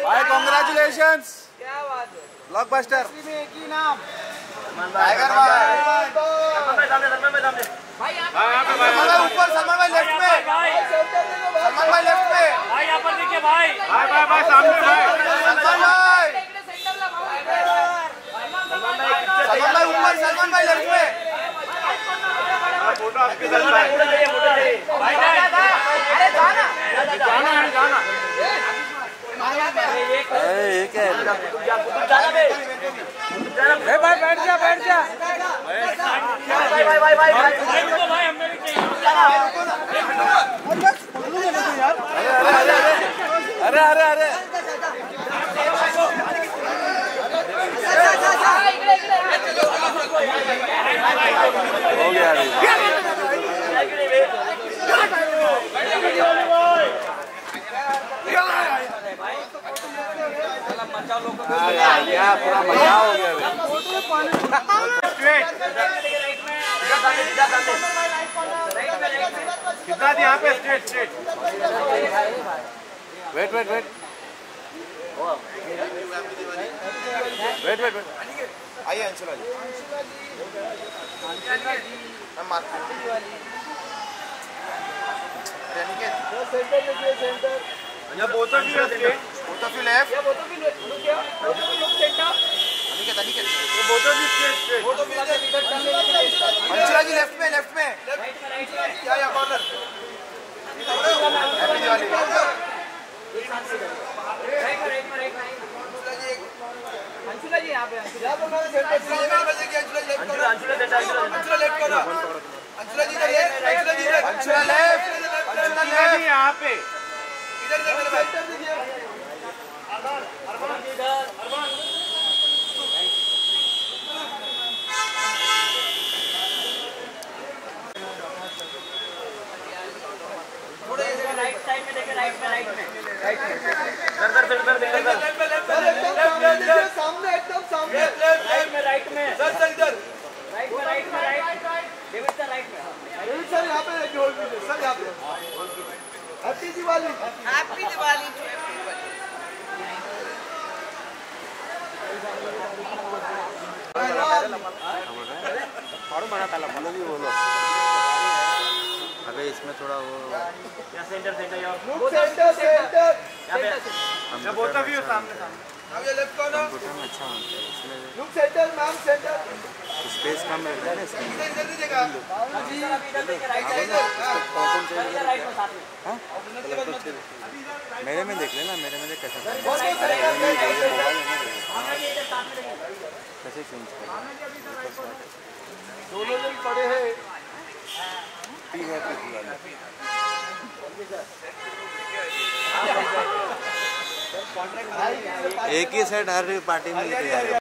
भाई कांग्रेचुलेशंस, क्या बात है, ब्लॉकबस्टर में एक ही नाम टाइगर भाई। भाई सलमान भाई ऊपर, सलमान भाई लेफ्ट में, सलमान भाई लेफ्ट में, भाई यहाँ पर देखिए भाई भाई सामने भाई, सलमान भाई, सलमान भाई ऊपर, सलमान भाई लेफ्ट में। फोटो आपके साथ भाई, अरे जाना जाना ये क्या है? भाई बैठ जा भाई हमने भी अरे अरे अरे हो गया पूरा मजा हो गया। कितना यहाँ पे straight straight. Wait wait wait wait wait wait आइए Anshula ji. Center both of you straight, both of you left, both of you look center, Aniket Aniket both of you straight, both of you Anshula ji left में या कॉर्नर हैप्पी दिवाली। अंशुला जी यहाँ पे, Anshula left यहाँ पे right side में देखिए, right में सामने एकदम सामने, राइट में सर इधर, राइट में डेविड सर राइट में, डेविड सर यहाँ पे जोड़ दीजिए सर यहाँ पे। Happy Diwali, happy Diwali. बोलो अबे इसमें थोड़ा वो सेंटर बोथ ऑफ यू सामने ये लेफ्ट कॉर्नर कंप्यूटर में अच्छा होता है इसमें look center ma'am, center space कम रहता है ना इसमें। इधर दीजिएगा जी, इधर देखिए राइट साइड, राइट में साथ में। हां मेरे में देख लेना, मेरे में देख कैसे कैसे चेंज कर दोनों जन पड़े हैं। ठीक है एक ही सेट हर पार्टी में लेके जा रहे हैं।